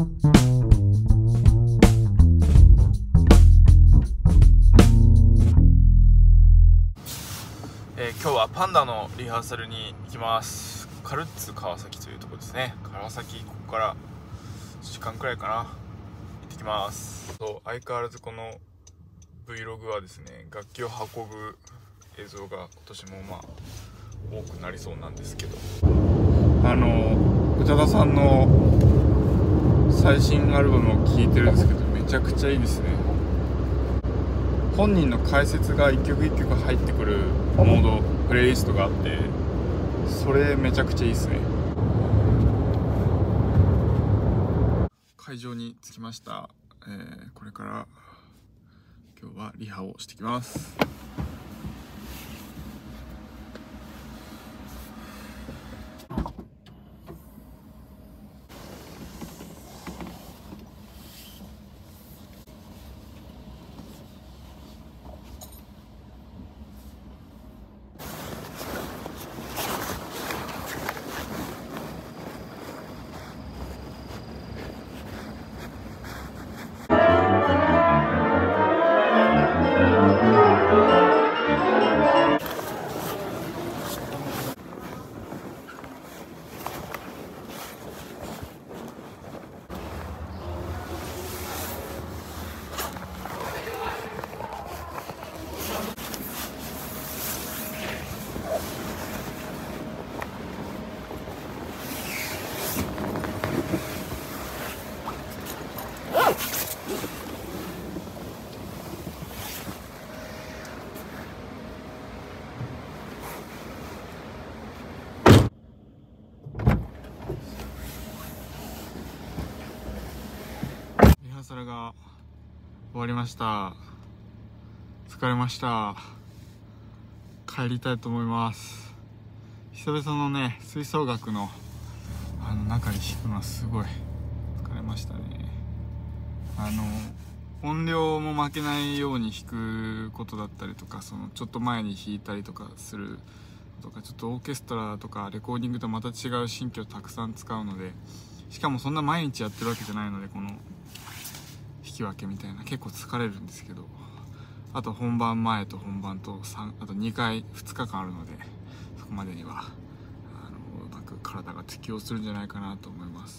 今日はパンダのリハーサルに行きます。カルッツ川崎というところですね。川崎、ここから1時間くらいかな、行ってきます。相変わらずこの Vlog はですね、楽器を運ぶ映像が今年も多くなりそうなんですけど、宇多田さんの最新アルバムを聴いてるんですけど、めちゃくちゃいいですね。本人の解説が一曲一曲入ってくるモード、プレイリストがあって、それめちゃくちゃいいですね。会場に着きました。これから今日はリハをしてきます。リハーサルが終わりました。疲れました。帰りたいと思います。久々のね、吹奏楽の中に弾くのはすごい疲れましたね。音量も負けないように弾くことだったりとか、ちょっと前に弾いたりとかするとか、ちょっとオーケストラとかレコーディングとまた違う新居をたくさん使うので、しかもそんな毎日やってるわけじゃないので、この弾き分けみたいな結構疲れるんですけど、あと本番前と本番とあと2回2日間あるので、そこまでにはうまく体が適応するんじゃないかなと思います。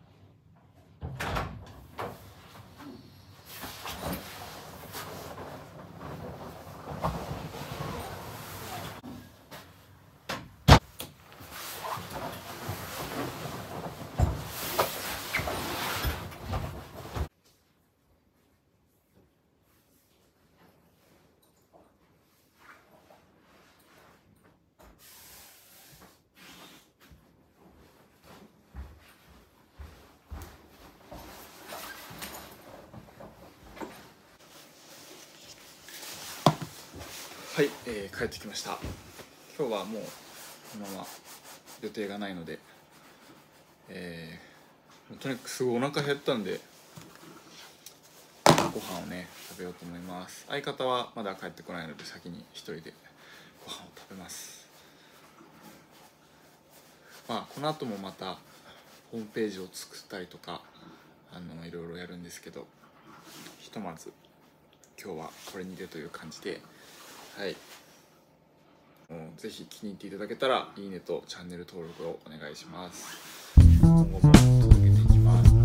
はい、帰ってきました。今日はもうこのまま予定がないので、とにかくすごいお腹減ったんでご飯をね食べようと思います。相方はまだ帰ってこないので、先に一人でご飯を食べます。この後もまたホームページを作ったりとかいろいろやるんですけど、ひとまず今日はこれにてという感じで、はい、ぜひ気に入っていただけたらいいねとチャンネル登録をお願いします。今後も続けていきます。